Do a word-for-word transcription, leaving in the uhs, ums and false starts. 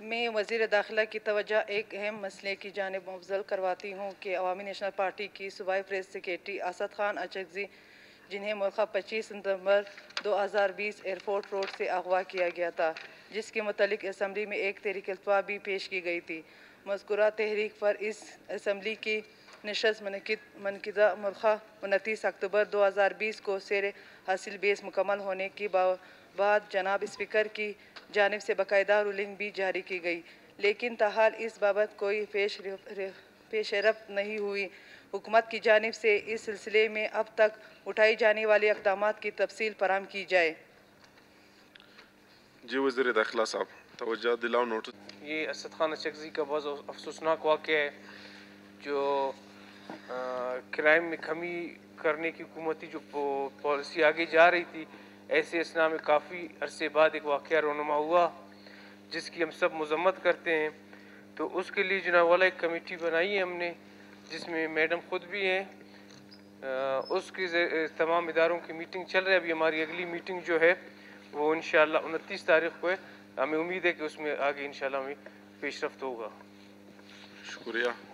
میں وزیر داخلہ کی توجہ ایک اہم مسئلے کی جانب مبذول کرواتی ہوں کہ عوامی نیشنل پارٹی کی صوبائی پریس سیکریٹری اسد خان اچکزئی، جنہیں ملخہ پچیس ستمبر دو ہزار بیس ایئرپورٹ روڈ سے اغوا کیا گیا تھا، جس کے متعلق اسمبلی میں ایک تحریک التوا بھی پیش کی گئی تھی۔ مذکورہ تحریک پر اس اسمبلی کی نشست منعقدہ ملخہ انتیس اکتوبر دو ہزار بیس کو سیر حاصل بیس مکمل ہونے کے بعد جناب اسپیکر کی جانب سے باقاعدہ رولنگ بھی جاری کی گئی، لیکن تاحال اس بابت کوئی پیش رفت نہیں ہوئی۔ حکومت کی جانب سے اس سلسلے میں اب تک اٹھائی جانے والے اقدامات کی تفصیل فراہم کی جائے۔ جی وزیر داخلہ صاحب، توجہ دلاؤ نوٹس۔ یہ اسد خان اچکزئی کا بہت افسوسناک واقعہ ہے، جو کرائم میں کمی کرنے کی حکومتی جو پالیسی آگے جا رہی تھی، ایسے اسنا میں کافی عرصے بعد ایک واقعہ رونما ہوا جس کی ہم سب مذمت کرتے ہیں۔ تو اس کے لیے جناب والا ایک کمیٹی بنائی ہے ہم نے، جس میں میڈم خود بھی ہیں۔ اس کی تمام اداروں کی میٹنگ چل رہی ہے۔ ابھی ہماری اگلی میٹنگ جو ہے وہ انشاءاللہ انتیس تاریخ کو ہے۔ ہمیں امید ہے کہ اس میں آگے انشاءاللہ ہمیں پیش رفت ہوگا۔ شکریہ۔